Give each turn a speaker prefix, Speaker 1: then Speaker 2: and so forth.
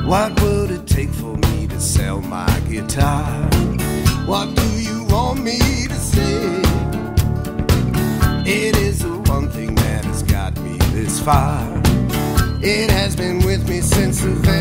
Speaker 1: What would it take for me to sell my guitar? What do you want me to say? It is the one thing that has got me this far. It has been with me since the very